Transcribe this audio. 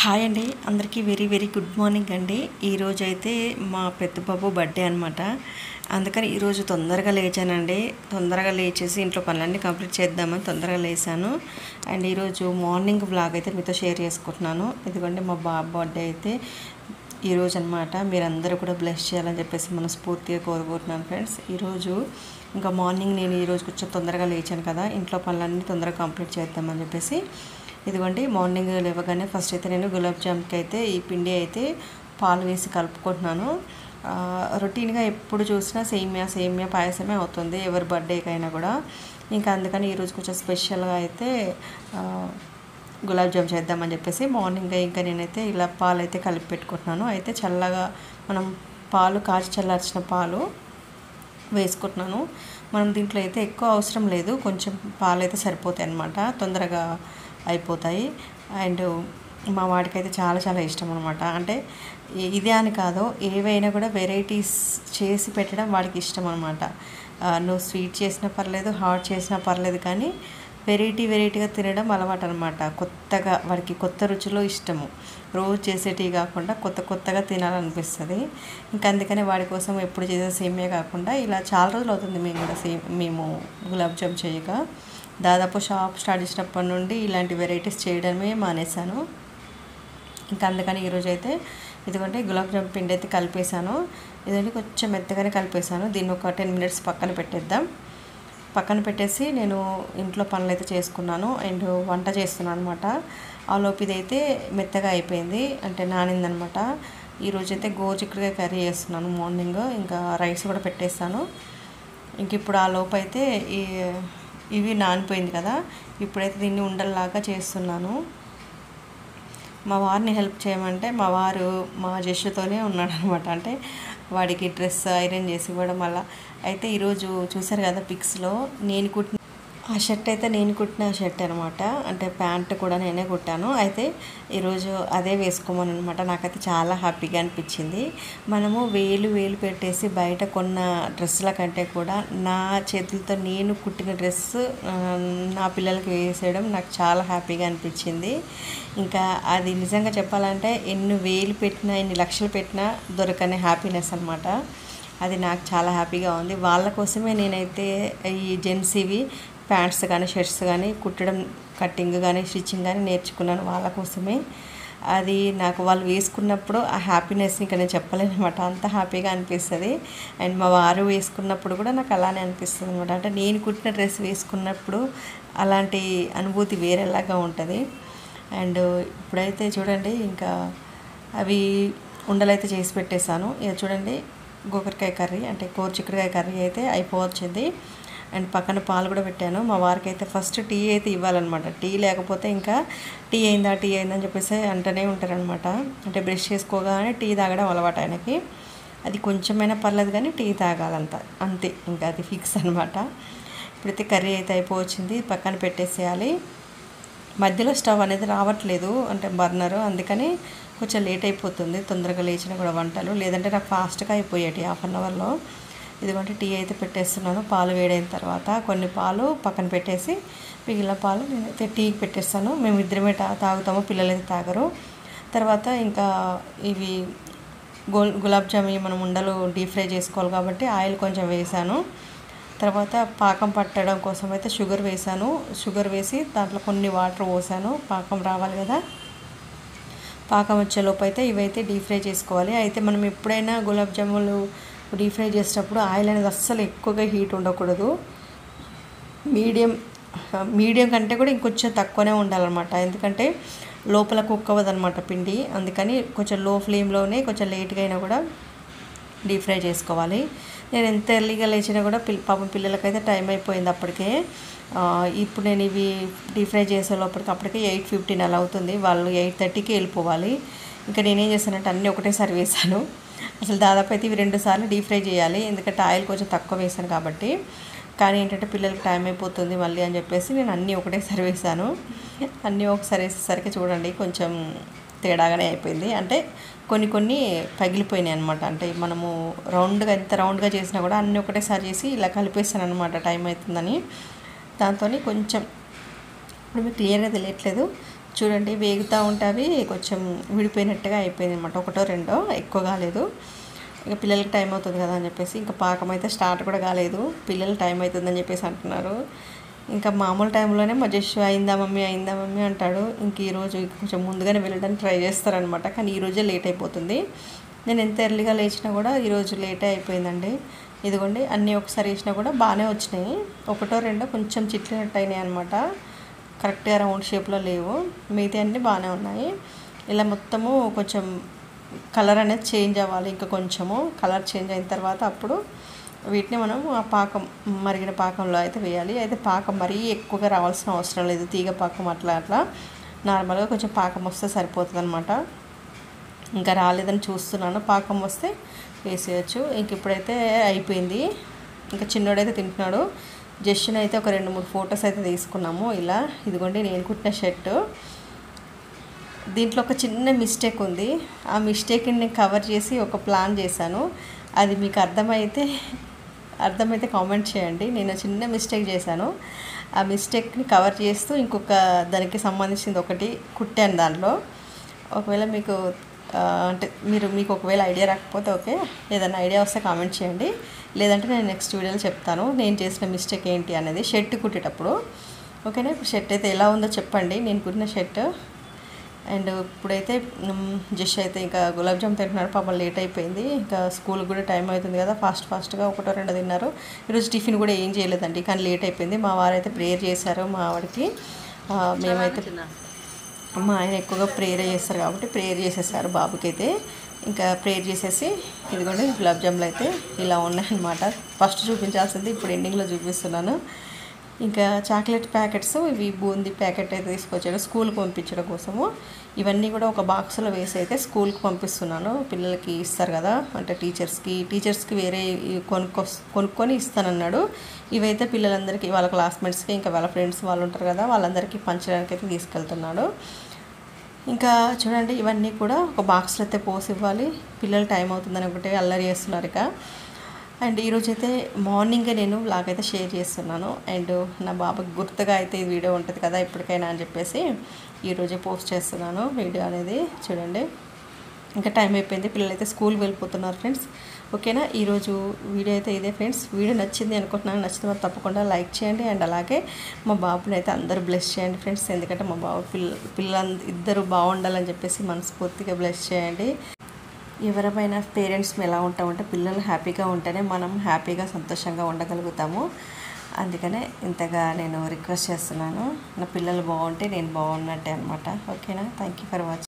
Hi అండి, అందరికీ very very good morning అండి. ఈరోజైతే మా పెద్ద బాబు బర్త్డే అనమాట. అందుకని ఈరోజు తొందరగా లేచానండి. తొందరగా లేచేసి ఇంట్లో పనులన్నీ కంప్లీట్ చేద్దామని తొందరగా లేచాను. అండ్ ఈరోజు మార్నింగ్ వ్లాగ్ అయితే మీతో షేర్ చేసుకుంటున్నాను. ఎందుకంటే మా బాబు బర్త్డే అయితే ఈరోజు అనమాట. మీరందరూ కూడా బ్లెస్ చేయాలని చెప్పేసి మనస్ఫూర్తిగా కోరుకుంటున్నాను ఫ్రెండ్స్. ఈరోజు ఇంకా మార్నింగ్ నేను ఈరోజు కొంచెం తొందరగా లేచాను కదా, ఇంట్లో పనులన్నీ తొందరగా కంప్లీట్ చేద్దామని చెప్పేసి ఇదిగోండి మార్నింగ్ లేవగానే ఫస్ట్ అయితే నేను గులాబ్ జామ్కి అయితే ఈ పిండి అయితే పాలు వేసి కలుపుకుంటున్నాను. రొటీన్గా ఎప్పుడు చూసినా సేమియా పాయసమే అవుతుంది ఎవరి బర్త్డేకైనా కూడా. ఇంకా అందుకని ఈరోజు కొంచెం స్పెషల్గా అయితే గులాబ్ జామ్ చేద్దామని చెప్పేసి మార్నింగ్ ఇంకా నేనైతే ఇలా పాలు అయితే కలిపి పెట్టుకుంటున్నాను. అయితే చల్లగా మనం పాలు కాచి చల్లార్చిన పాలు వేసుకుంటున్నాను. మనం దీంట్లో అయితే ఎక్కువ అవసరం లేదు, కొంచెం పాలు అయితే సరిపోతాయి అన్నమాట, తొందరగా అయిపోతాయి. అండ్ మా వాడికైతే చాలా చాలా ఇష్టం అనమాట. అంటే ఇదే అని కాదు, ఏవైనా కూడా వెరైటీస్ చేసి పెట్టడం వాడికి ఇష్టం అనమాట. నువ్వు స్వీట్ చేసినా పర్లేదు, హాట్ చేసినా పర్లేదు, కానీ వెరైటీగా తినడం అలవాటు అనమాట. కొత్తగా వాడికి కొత్త రుచిలో ఇష్టము. రోజు చేసేటివి కాకుండా కొత్తగా తినాలనిపిస్తుంది. ఇంకా అందుకనే వాడి కోసం ఎప్పుడు చేసే సేమియా కాకుండా ఇలా చాలా రోజులు అవుతుంది మేము గులాబ్ జామ్ చేయగా. దాదాపు షాప్ స్టార్ట్ చేసినప్పటి నుండి ఇలాంటి వెరైటీస్ చేయడమే మానేశాను. ఇంకా అందుకని ఈరోజు అయితే ఇదిగోంటే గులాబ్ జామ్ పిండి అయితే కలిపేశాను. ఇదంటే కొంచెం మెత్తగానే కలిపేశాను. దీన్ని ఒక 10 minutes పక్కన పెట్టేసి నేను ఇంట్లో పనులు అయితే చేసుకున్నాను. అండ్ వంట చేస్తున్నాను అనమాట. ఆ లోపు ఇదైతే మెత్తగా అయిపోయింది, అంటే నానిందనమాట. ఈరోజైతే గోరుచిక్కుడుకాయ కర్రీ చేస్తున్నాను మార్నింగ్. ఇంకా రైస్ కూడా పెట్టేస్తాను. ఇంక ఇప్పుడు ఆ లోపు అయితే ఇవి నానిపోయింది కదా, ఇప్పుడైతే దీన్ని ఉండల్లాగా చేస్తున్నాను. మా వారిని హెల్ప్ చేయమంటే మా వారు మా జస్సుతోనే ఉన్నాడు అనమాట. అంటే వాడికి డ్రెస్ ఐరన్ చేసి ఇవ్వడం అలా. అయితే ఈరోజు చూసారు కదా పిక్స్లో, ఆ షర్ట్ అయితే నేను కుట్టిన షర్ట్ అనమాట. అంటే ప్యాంట్ కూడా నేనే కుట్టాను. అయితే ఈరోజు అదే వేసుకోమని అనమాట. నాకైతే చాలా హ్యాపీగా అనిపించింది. మనము వేలు పెట్టేసి బయట కొన్న డ్రెస్సుల కంటే కూడా నా చేతులతో నేను కుట్టిన డ్రెస్ నా పిల్లలకి వేసేయడం నాకు చాలా హ్యాపీగా అనిపించింది. ఇంకా అది నిజంగా చెప్పాలంటే ఎన్ని వేలు పెట్టినా ఎన్ని లక్షలు పెట్టినా దొరకని హ్యాపీనెస్ అనమాట. అది నాకు చాలా హ్యాపీగా ఉంది. వాళ్ళ కోసమే నేనైతే ఈ జెంట్స్వి ప్యాంట్స్ కానీ షర్ట్స్ కానీ కుట్టడం, కట్టింగ్ కానీ స్టిచ్చింగ్ కానీ నేర్చుకున్నాను వాళ్ళ కోసమే. అది నాకు వాళ్ళు వేసుకున్నప్పుడు ఆ హ్యాపీనెస్ ఇంకా నేను చెప్పలేను అనమాట. అంత హ్యాపీగా అనిపిస్తుంది. అండ్ మా వారు వేసుకున్నప్పుడు కూడా నాకు అలానే అనిపిస్తుంది అనమాట. అంటే నేను కుట్టిన డ్రెస్ వేసుకున్నప్పుడు అలాంటి అనుభూతి వేరేలాగా ఉంటుంది. అండ్ ఇప్పుడైతే చూడండి, ఇంకా అవి ఉండలైతే చేసి పెట్టేశాను. ఇక చూడండి గోకరకాయ కర్రీ అంటే గోరుచిక్కుడుకాయ కర్రీ అయితే అయిపోవచ్చింది. అండ్ పక్కన పాలు కూడా పెట్టాను. మా వారికి అయితే ఫస్ట్ టీ అయితే ఇవ్వాలన్నమాట. టీ లేకపోతే ఇంకా టీ అయిందా అని చెప్పేసి అంటూనే ఉంటారనమాట. అంటే బ్రష్ చేసుకోగానే టీ తాగడం అలవాటు ఆయనకి. అది కొంచెమైనా పర్లేదు కానీ టీ తాగాలంత, అంతే, ఇంకా అది ఫిక్స్ అనమాట. ఇప్పుడైతే కర్రీ అయితే అయిపోవచ్చింది, పక్కన పెట్టేసేయాలి. మధ్యలో స్టవ్ అనేది రావట్లేదు, అంటే బర్నరు, అందుకని కొంచెం లేట్ అయిపోతుంది. తొందరగా లేచిన కూడా వంటలు, లేదంటే నాకు ఫాస్ట్గా అయిపోయాయి 1/2 అవర్లో. ఇదిగోంటే టీ అయితే పెట్టేస్తున్నాను. పాలు వేడైన తర్వాత కొన్ని పాలు పక్కన పెట్టేసి మిగిలిన పాలు నేనైతే టీకి పెట్టేస్తాను. మేము ఇద్దరమే తాగుతాము, పిల్లలైతే తాగరు. తర్వాత ఇంకా ఇవి గులాబ్ జామున్ మనం ఉండలు డీప్ ఫ్రై చేసుకోవాలి కాబట్టి ఆయిల్ కొంచెం వేసాను. తర్వాత పాకం పట్టడం కోసం అయితే షుగర్ వేసాను. షుగర్ వేసి దాంట్లో కొన్ని వాటర్ పోసాను, పాకం రావాలి కదా. పాకం వచ్చేలోపు అయితే ఇవైతే డీప్ ఫ్రై చేసుకోవాలి. అయితే మనం ఎప్పుడైనా గులాబ్ జాములు డీప్ ఫ్రై చేసేటప్పుడు ఆయిల్ అనేది అస్సలు ఎక్కువగా హీట్ ఉండకూడదు. మీడియం కంటే కూడా ఇంకొంచెం తక్కువనే ఉండాలన్నమాట. ఎందుకంటే లోపల కుక్ అవ్వదన్నమాట పిండి. అందుకని కొంచెం లో ఫ్లేమ్లోనే కొంచెం లేట్గా అయినా కూడా డీప్ ఫ్రై చేసుకోవాలి. నేను ఎంత ఎర్లీగా లేచినా కూడా పాపం పిల్లలకైతే టైం అయిపోయింది అప్పటికే. ఇప్పుడు నేను ఇవి డీప్ ఫ్రై చేసే లోపలికి 8:15 అలా అవుతుంది. వాళ్ళు 8:30కి వెళ్ళిపోవాలి. ఇంకా నేనేం చేశానంటే అన్నీ ఒకటేసారి వేసాను. అసలు దాదాపు అయితే ఇవి 2 సార్లు డీప్ ఫ్రై చేయాలి, ఎందుకంటే ఆయిల్ కొంచెం తక్కువ వేసాను కాబట్టి. కానీ ఏంటంటే పిల్లలకి టైం అయిపోతుంది మళ్ళీ అని చెప్పేసి నేను అన్నీ ఒకటేసారి వేసాను. అన్నీ ఒకసారి వేసేసరికి చూడండి కొంచెం తేడాగానే అయిపోయింది. అంటే కొన్ని పగిలిపోయినాయి అనమాట. అంటే మనము ఎంత రౌండ్గా చేసినా కూడా అన్నీ ఒకటేసారి చేసి ఇలా కలిపేసాను అనమాట, టైం అవుతుందని. దాంతో కొంచెం ఇప్పుడు మీకు క్లియర్గా తెలియట్లేదు, చూడండి వేగుతూ ఉంటే అవి కొంచెం విడిపోయినట్టుగా అయిపోయింది అనమాట, ఒకటో రెండో, ఎక్కువ కాలేదు. ఇక పిల్లలకి టైం అవుతుంది కదా అని చెప్పేసి ఇంకా పాకం అయితే స్టార్ట్ కూడా కాలేదు, పిల్లలు టైం అవుతుందని చెప్పేసి అంటున్నారు. ఇంకా మామూలు టైంలోనే మా జస్ట్ అయిందా మమ్మీ అంటాడు. ఇంక ఈరోజు కొంచెం ముందుగానే వెళ్ళడానికి ట్రై చేస్తారనమాట, కానీ ఈరోజే లేట్ అయిపోతుంది. నేను ఎంత ఎర్లీగా లేచినా కూడా ఈరోజు లేటే అయిపోయిందండి. ఇదిగోండి అన్నీ ఒకసారి వేసినా కూడా బాగానే వచ్చినాయి, ఒకటో రెండో కొంచెం చిట్లినట్టు అయినాయి అనమాట, కరెక్ట్గా రౌండ్ షేప్లో లేవు, మిగతా అన్నీ బాగానే ఉన్నాయి. ఇలా మొత్తము కొంచెం కలర్ అనేది చేంజ్ అవ్వాలి, ఇంకా కొంచెము కలర్ చేంజ్ అయిన తర్వాత అప్పుడు వీటిని మనం ఆ పాకం మరిగిన పాకంలో అయితే వేయాలి. అయితే పాకం మరీ ఎక్కువగా రావాల్సిన అవసరం లేదు, తీగ పాకం అట్లా నార్మల్గా కొంచెం పాకం వస్తే సరిపోతుంది అనమాట. ఇంకా రాలేదని చూస్తున్నాను, పాకం వస్తే వేసేయచ్చు. ఇంక ఇప్పుడైతే అయిపోయింది. ఇంకా చిన్నోడైతే తింటున్నాడు. జస్ట్ని అయితే ఒక 2-3 ఫొటోస్ అయితే తీసుకున్నాము. ఇలా ఇదిగోండి నేను కుట్టిన షర్టు, దీంట్లో ఒక చిన్న మిస్టేక్ ఉంది, ఆ మిస్టేక్ని నేను కవర్ చేసి ఒక ప్లాన్ చేశాను. అది మీకు అర్థమైతే కామెంట్ చేయండి. నేను చిన్న మిస్టేక్ చేశాను, ఆ మిస్టేక్ని కవర్ చేస్తూ ఇంకొక దానికి సంబంధించింది ఒకటి కుట్టాను దాంట్లో. ఒకవేళ మీకు అంటే మీకు ఒకవేళ ఐడియా రాకపోతే ఓకే, ఏదైనా ఐడియా వస్తే కామెంట్ చేయండి, లేదంటే నేను నెక్స్ట్ వీడియోలో చెప్తాను నేను చేసిన మిస్టేక్ ఏంటి అనేది షర్ట్ కుట్టేటప్పుడు. ఓకేనా, ఇప్పుడు షర్ట్ అయితే ఎలా ఉందో చెప్పండి, నేను కుట్టిన షర్ట్. అండ్ ఇప్పుడైతే జస్ట్ అయితే ఇంకా గులాబ్ జామ్ తింటున్నారు, పాపం లేట్ అయిపోయింది, ఇంకా స్కూల్కి కూడా టైం అవుతుంది కదా, ఫాస్ట్గా ఒకటో రెండో తిన్నారు. ఈరోజు టిఫిన్ కూడా ఏం చేయలేదండి, కానీ లేట్ అయిపోయింది. మా వారైతే ప్రేయర్ చేశారు మా వాడికి, మేమైతే మా ఆయన ఎక్కువగా ప్రేయర్ చేస్తారు కాబట్టి ప్రేయర్ చేసేసారు బాబుకి అయితే. ఇంకా ప్రేయర్ చేసేసి ఇదిగోండి గులాబ్ జాములు అయితే ఇలా ఉన్నాయన్నమాట. ఫస్ట్ చూపించాల్సింది ఇప్పుడు ఎండింగ్లో చూపిస్తున్నాను. ఇంకా చాక్లెట్ ప్యాకెట్స్, ఇవి బూందీ ప్యాకెట్ అయితే తీసుకొచ్చాను స్కూల్కి పంపించడం కోసము. ఇవన్నీ కూడా ఒక బాక్స్లో వేసి అయితే స్కూల్కి పంపిస్తున్నాను, పిల్లలకి ఇస్తారు కదా, అంటే టీచర్స్కి వేరే కొనుక్కొని ఇస్తానన్నాడు. ఇవైతే పిల్లలందరికీ, వాళ్ళ క్లాస్మేట్స్కి, ఇంకా వాళ్ళ ఫ్రెండ్స్ వాళ్ళు ఉంటారు కదా, వాళ్ళందరికీ పంచడానికి అయితే తీసుకెళ్తున్నాడు. ఇంకా చూడండి ఇవన్నీ కూడా ఒక బాక్స్లో అయితే పోసి ఇవ్వాలి, పిల్లలు టైం అవుతుందని ఒకటే అల్లరి చేస్తున్నారు ఇక. అండ్ ఈరోజు అయితే మార్నింగే నేను వ్లాగ్ అయితే షేర్ చేస్తున్నాను. అండ్ నా బాబాకి గుర్తుగా అయితే ఈ వీడియో ఉంటుంది కదా ఎప్పటికైనా అని చెప్పేసి ఈరోజే పోస్ట్ చేస్తున్నాను వీడియో అనేది. చూడండి ఇంకా టైం అయిపోయింది, పిల్లలు అయితే స్కూల్కి వెళ్ళిపోతున్నారు ఫ్రెండ్స్. ఓకేనా, ఈరోజు వీడియో అయితే ఇదే ఫ్రెండ్స్. వీడియో నచ్చింది అనుకుంటున్నాను, నచ్చితే మరి తప్పకుండా లైక్ చేయండి. అండ్ అలాగే మా బాబుని అయితే అందరూ బ్లెస్ చేయండి ఫ్రెండ్స్, ఎందుకంటే మా బాబు పిల్లలు ఇద్దరు బాగుండాలని చెప్పేసి మనస్ఫూర్తిగా బ్లెస్ చేయండి. ఎవరైనా పేరెంట్స్ ఎలా ఉంటామంటే పిల్లలు హ్యాపీగా ఉంటేనే మనం హ్యాపీగా సంతోషంగా ఉండగలుగుతాము. అందుకనే ఇంతగా నేను రిక్వెస్ట్ చేస్తున్నాను, నా పిల్లలు బాగుంటే నేను బాగున్నట్టే అనమాట. ఓకేనా, థ్యాంక్ యూ ఫర్ వాచింగ్.